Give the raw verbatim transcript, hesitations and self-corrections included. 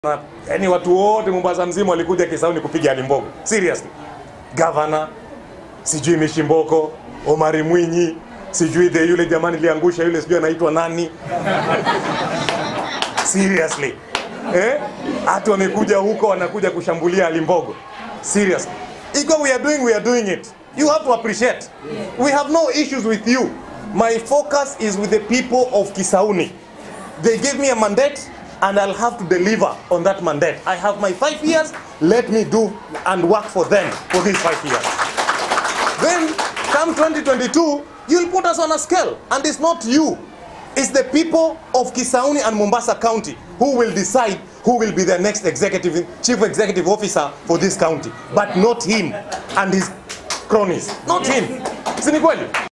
Yaani watu wote Mombasa mzima walikuja Kisauni kupiga M P Mbogo. Seriously. Governor, sijui M P Mbogo, Omari Mwinyi, sijui the yule jamani liangusha yule sijui anaitwa nani. Seriously. Eh? Hatu wamekuja huko wanakuja kushambulia M P Mbogo. Seriously. Iko we are doing we are doing it. You have to appreciate. We have no issues with you. My focus is with the people of Kisauni. They gave me a mandate and I'll have to deliver on that mandate. I have my five years, let me do and work for them for these five years. Then, come twenty twenty-two, you'll put us on a scale. And it's not you. It's the people of Kisauni and Mombasa County who will decide who will be the next executive, chief executive officer for this county. But not him and his cronies. Not him. Si ni kweli?